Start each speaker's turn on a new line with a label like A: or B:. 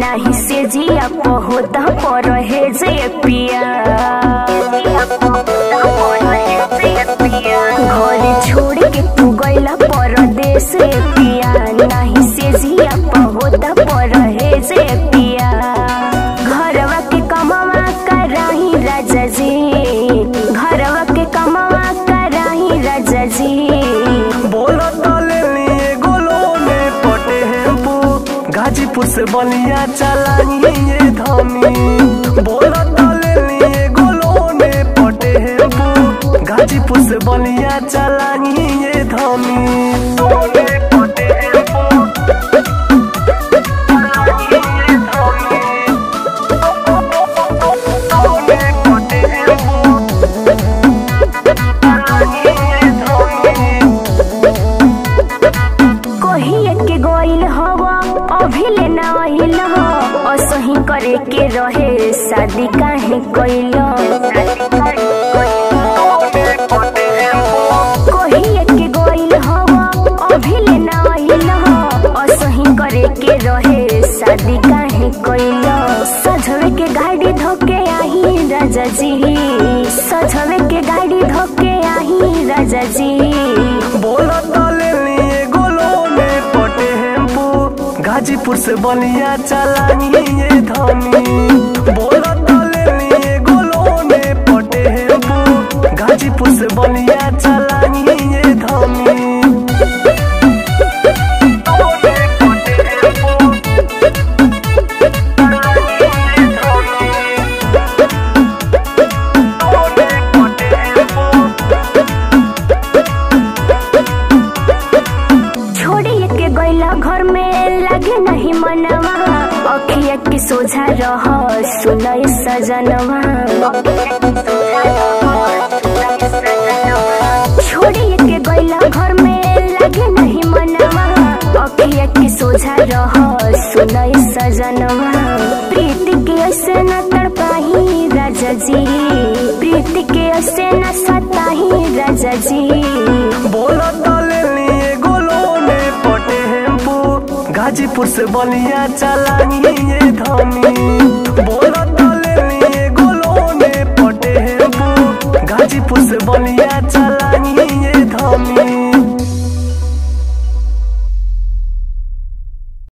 A: नहीं से जिया पहुता पर है जे पिया घर छोड़ के तू गइला परदेश पिया नहीं से जिया पहुता पर है जे पिया घरवा के कमावा कराही राजा जी घरवा के कमावा कराही राजा जी
B: गाजीपुर से बलिया चलानी ये धमी बोला ताले लिए गोलो ने पटे हैं गाजीपुर से बलिया चलानी ये धमी
A: असही करे के रहे शादी काहे कइलो कहिए के गइल हवा अभिले ना आइल असही करे के रहे शादी काहे कइलो सजवे के गाड़ी धोके आही राजा जी सजवे के गाड़ी धोके आही राजा जी
B: बोला ताले लिए गोलो ने पटे हैं गाजीपुर से बलिया चलानी ये धमी बोला ताले लिए गोलो ने पटे हैं गाजीपुर से बलिया चलानी ये धमी
A: घर में लगे नहीं मनवा अखिया की सोझा रह सुनय सजनवा छोड़ी के गइला घर में लगे नहीं मनवा अखिया की सोझा रह सुनय सजनवा प्रीति के ऐसे न तड़पाही राजा जी प्रीति के ऐसे न सताही राजा जी
B: बोला ताले लिए गोलो ने पटे गाजीपुर से बलिया चलानी ये धमी बोला ताले लिए गोलो ने पटे हैं गाजीपुर से बलिया चलानी ये धमी।